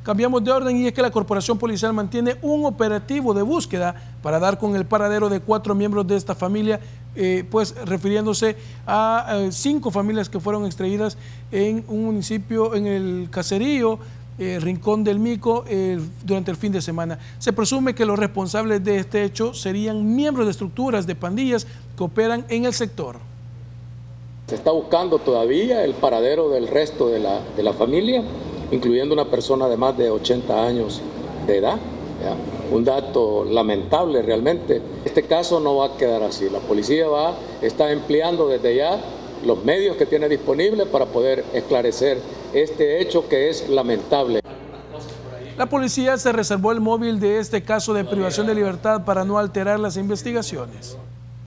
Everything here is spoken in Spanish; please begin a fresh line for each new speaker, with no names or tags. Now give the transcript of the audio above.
Cambiamos de orden y es que la Corporación Policial mantiene un operativo de búsqueda para dar con el paradero de 4 miembros de esta familia, pues refiriéndose a 5 familias que fueron extraídas en un municipio, en el caserío Rincón del Mico, durante el fin de semana. Se presume que los responsables de este hecho serían miembros de estructuras de pandillas que operan en el sector.
Se está buscando todavía el paradero del resto de la familia, incluyendo una persona de más de 80 años de edad. ¿Ya? Un dato lamentable realmente. Este caso no va a quedar así. La policía está empleando desde ya los medios que tiene disponibles para poder esclarecer este hecho que es lamentable.
La policía se reservó el móvil de este caso de privación de libertad para no alterar las investigaciones.